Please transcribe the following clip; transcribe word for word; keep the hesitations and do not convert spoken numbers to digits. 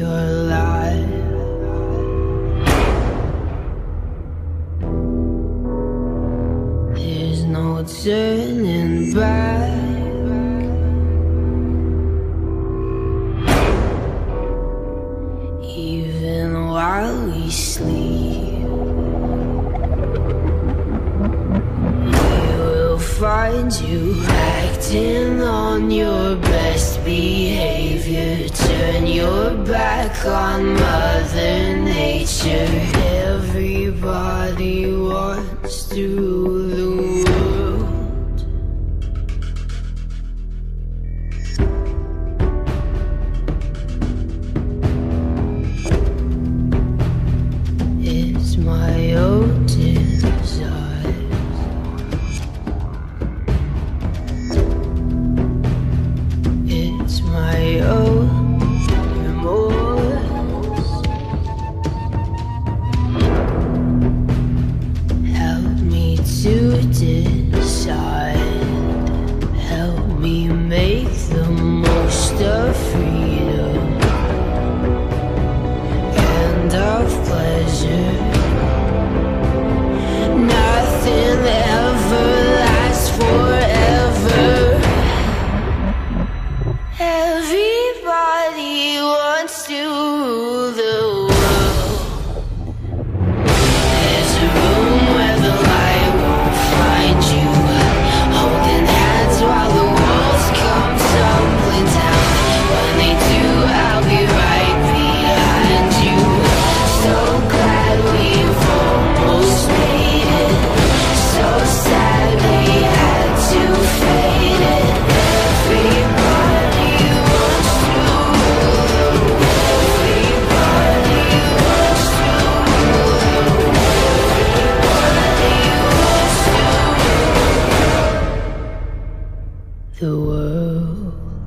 your life. There's no turning back. Even while we sleep, we will find you acting on your best behavior. Turn your back on Mother Nature. Everybody wants to rule the world. It's my own desire. It's my own remorse. Help me to decide. Help me make the most of freedom and of pleasure. Nothing ever lasts forever. Everybody wants to rule the world. There's a room where the light won't find you, holding hands while the walls come tumbling down. When they do, I'll be right behind you. So glad we've almost made it. So sad we had to fade it. Everybody wants to rule the world. Everybody wants to rule the world. Everybody wants to rule the world.